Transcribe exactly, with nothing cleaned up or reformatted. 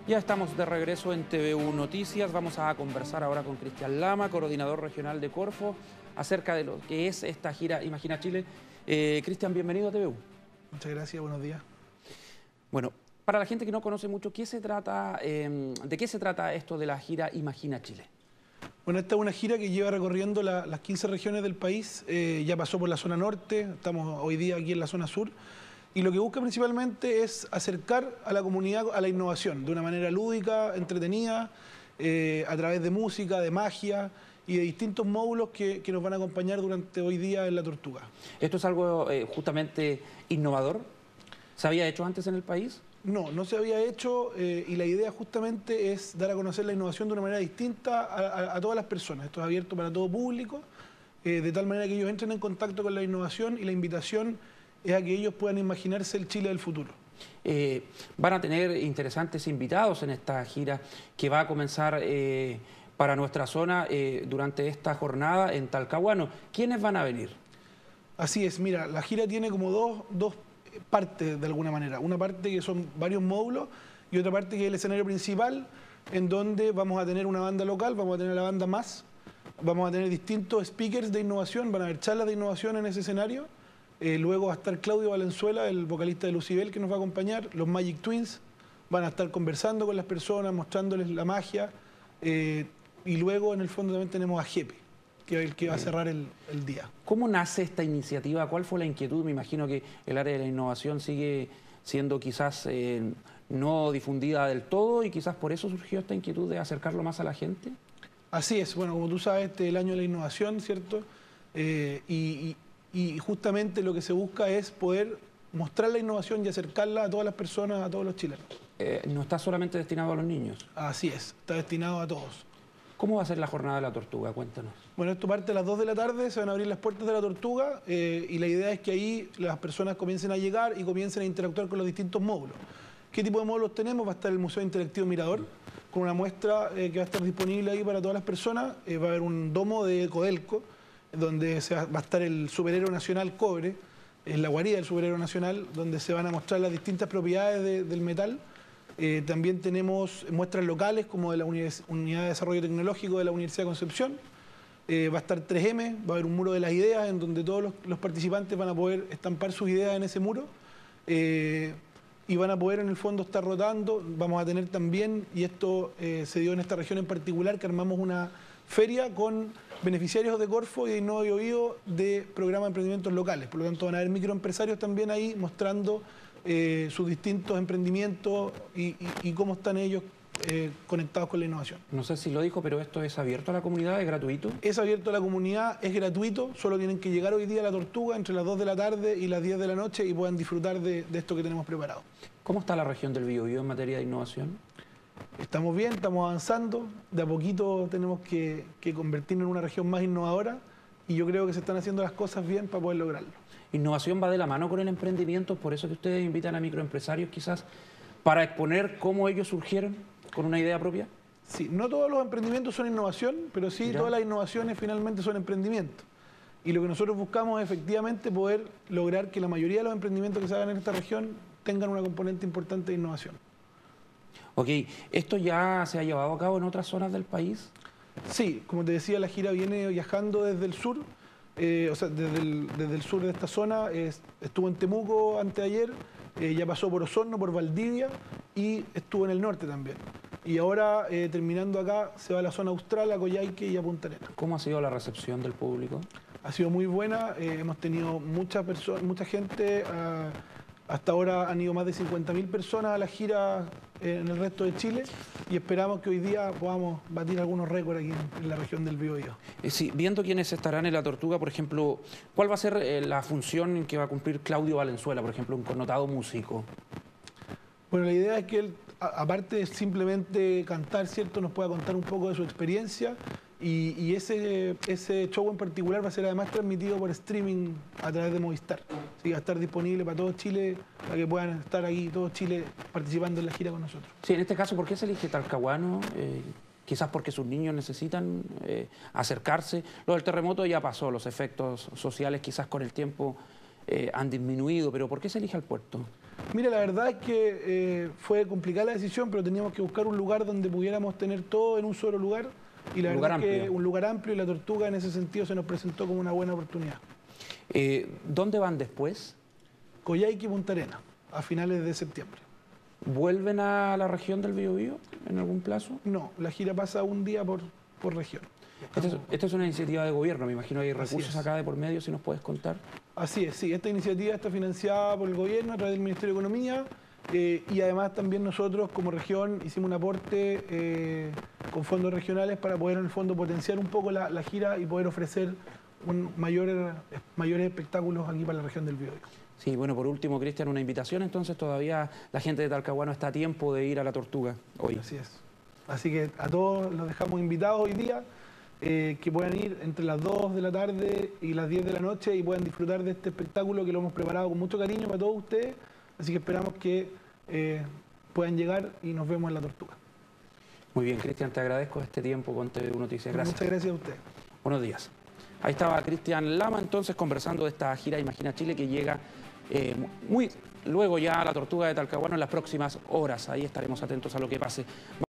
Ya estamos de regreso en T V U Noticias. Vamos a conversar ahora con Cristian Lama, coordinador regional de Corfo, acerca de lo que es esta gira Imagina Chile. Eh, Cristian, bienvenido a T V U. Muchas gracias, buenos días. Bueno, para la gente que no conoce mucho, ¿qué se trata, eh, ¿de qué se trata esto de la gira Imagina Chile? Bueno, esta es una gira que lleva recorriendo la, las quince regiones del país. Eh, ya pasó por la zona norte, estamos hoy día aquí en la zona sur. Y lo que busca principalmente es acercar a la comunidad a la innovación de una manera lúdica, entretenida, eh, a través de música, de magia y de distintos módulos que, que nos van a acompañar durante hoy día en La Tortuga. ¿Esto es algo eh, justamente innovador? ¿Se había hecho antes en el país? No, no se había hecho eh, y la idea justamente es dar a conocer la innovación de una manera distinta a, a, a todas las personas. Esto es abierto para todo público, eh, de tal manera que ellos entren en contacto con la innovación y la invitación es a que ellos puedan imaginarse el Chile del futuro. Eh, van a tener interesantes invitados en esta gira que va a comenzar eh, para nuestra zona eh, durante esta jornada en Talcahuano. ¿Quiénes van a venir? Así es, mira, la gira tiene como dos, dos partes de alguna manera. Una parte que son varios módulos y otra parte que es el escenario principal, en donde vamos a tener una banda local, vamos a tener la banda Más, vamos a tener distintos speakers de innovación, van a haber charlas de innovación en ese escenario. Eh, luego va a estar Claudio Valenzuela, el vocalista de Lucibel, que nos va a acompañar. Los Magic Twins van a estar conversando con las personas, mostrándoles la magia. Eh, y luego, en el fondo, también tenemos a Jepe, que es el que va a cerrar el, el día. ¿Cómo nace esta iniciativa? ¿Cuál fue la inquietud? Me imagino que el área de la innovación sigue siendo quizás eh, no difundida del todo y quizás por eso surgió esta inquietud de acercarlo más a la gente. Así es. Bueno, como tú sabes, este es el año de la innovación, ¿cierto? Eh, y... y Y justamente lo que se busca es poder mostrar la innovación y acercarla a todas las personas, a todos los chilenos. Eh, ¿No está solamente destinado a los niños? Así es, está destinado a todos. ¿Cómo va a ser la jornada de La Tortuga? Cuéntanos. Bueno, esto parte a las dos de la tarde, se van a abrir las puertas de La Tortuga eh, y la idea es que ahí las personas comiencen a llegar y comiencen a interactuar con los distintos módulos. ¿Qué tipo de módulos tenemos? Va a estar el Museo Interactivo Mirador, con una muestra eh, que va a estar disponible ahí para todas las personas. Eh, va a haber un domo de Codelco, donde se va, va a estar el superhéroe nacional cobre, en la guarida del superhéroe nacional, donde se van a mostrar las distintas propiedades de, del metal. Eh, también tenemos muestras locales como de la Unidad de Desarrollo Tecnológico de la Universidad de Concepción. Eh, va a estar tres eme, va a haber un muro de las ideas en donde todos los, los participantes van a poder estampar sus ideas en ese muro. Eh, y van a poder en el fondo estar rotando. Vamos a tener también, y esto eh, se dio en esta región en particular, que armamos una feria con beneficiarios de Corfo y de Innova Bio Bio de programa de emprendimientos locales. Por lo tanto, van a haber microempresarios también ahí mostrando eh, sus distintos emprendimientos y, y, y cómo están ellos eh, conectados con la innovación. No sé si lo dijo, pero esto es abierto a la comunidad, ¿es gratuito? Es abierto a la comunidad, es gratuito, solo tienen que llegar hoy día a La Tortuga entre las dos de la tarde y las diez de la noche y puedan disfrutar de, de esto que tenemos preparado. ¿Cómo está la región del Biobío en materia de innovación? Estamos bien, estamos avanzando, de a poquito tenemos que, que convertirnos en una región más innovadora y yo creo que se están haciendo las cosas bien para poder lograrlo. Innovación va de la mano con el emprendimiento, por eso que ustedes invitan a microempresarios quizás para exponer cómo ellos surgieron con una idea propia. Sí, no todos los emprendimientos son innovación, pero sí ¿Ya? Todas las innovaciones finalmente son emprendimientos. Y lo que nosotros buscamos es efectivamente poder lograr que la mayoría de los emprendimientos que se hagan en esta región tengan una componente importante de innovación. Ok, ¿esto ya se ha llevado a cabo en otras zonas del país? Sí, como te decía, la gira viene viajando desde el sur, eh, o sea, desde el, desde el sur de esta zona, eh, estuvo en Temuco anteayer, eh, ya pasó por Osorno, por Valdivia y estuvo en el norte también. Y ahora, eh, terminando acá, se va a la zona austral, a Coyhaique y a Punta Arenas. ¿Cómo ha sido la recepción del público? Ha sido muy buena, eh, hemos tenido mucha, mucha gente, uh, hasta ahora han ido más de cincuenta mil personas a la gira en el resto de Chile y esperamos que hoy día podamos batir algunos récords aquí en, en la región del Biobío. Eh, sí, viendo quiénes estarán en La Tortuga, por ejemplo, ¿cuál va a ser eh, la función que va a cumplir Claudio Valenzuela, por ejemplo, un connotado músico? Bueno, la idea es que él, a, aparte de simplemente cantar, ¿cierto?, nos pueda contar un poco de su experiencia. Y, y ese, ese show en particular va a ser además transmitido por streaming a través de Movistar. Así que va a estar disponible para todo Chile, para que puedan estar aquí todo Chile participando en la gira con nosotros. Sí, en este caso, ¿por qué se elige Talcahuano? Eh, quizás porque sus niños necesitan eh, acercarse. Lo del terremoto ya pasó, los efectos sociales quizás con el tiempo eh, han disminuido, pero ¿por qué se elige al puerto? Mira, la verdad es que eh, fue complicada la decisión, pero teníamos que buscar un lugar donde pudiéramos tener todo en un solo lugar. Y la Un verdad lugar es que amplio. un lugar amplio y la Tortuga en ese sentido se nos presentó como una buena oportunidad. Eh, ¿Dónde van después? Coyhaique y Punta Arenas, a finales de septiembre. ¿Vuelven a la región del Biobío en algún plazo? No, la gira pasa un día por, por región. Esta es, esta es una iniciativa de gobierno, me imagino que hay Así recursos es. acá de por medio, si nos puedes contar. Así es, sí, esta iniciativa está financiada por el gobierno a través del Ministerio de Economía eh, y además también nosotros como región hicimos un aporte eh, con fondos regionales para poder en el fondo potenciar un poco la, la gira y poder ofrecer un mayor, mayores espectáculos aquí para la región del Biobío. Sí, bueno, por último, Cristian, una invitación, entonces todavía la gente de Talcahuano está a tiempo de ir a la Tortuga hoy. Así es. Así que a todos los dejamos invitados hoy día, eh, que puedan ir entre las dos de la tarde y las diez de la noche y puedan disfrutar de este espectáculo que lo hemos preparado con mucho cariño para todos ustedes. Así que esperamos que eh, puedan llegar y nos vemos en la Tortuga. Muy bien, Cristian, te agradezco este tiempo con T V U Noticias. Gracias. Muchas gracias a ustedes. Buenos días. Ahí estaba Cristian Lama entonces conversando de esta gira Imagina Chile que llega eh, muy luego ya a la Tortuga de Talcahuano en las próximas horas. Ahí estaremos atentos a lo que pase.